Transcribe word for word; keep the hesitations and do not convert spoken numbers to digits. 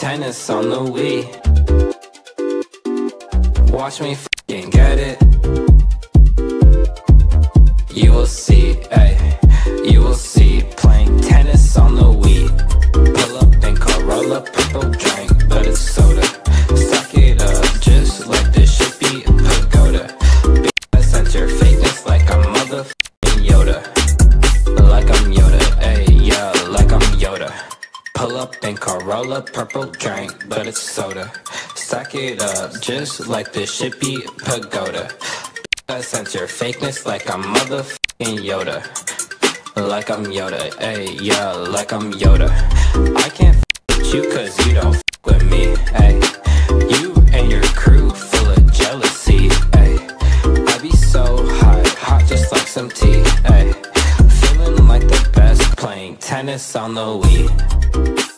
tennis on the Wii. Watch me f***ing get it. You will see, ayy, you will see. Playing tennis on the Wii. Pull up and Corolla, purple drink, but it's soda. Suck it up, just like this should be a pagoda. Bitch, sense your fakeness like I'm motherfucking Yoda. Like I'm Yoda, ayy, yeah, like I'm Yoda. Pull up in Corolla, purple drink, but it's soda. Stack it up, just like this shit be pagoda. I sense your fakeness like I'm motherfucking Yoda. Like I'm Yoda, ayy, yeah, like I'm Yoda. I can't f with you cause you don't f with me, ayy. You and your crew full of jealousy, ayy. I be so hot, hot just like some tea, ayy. Feeling like the best, playing tennis on the Wii.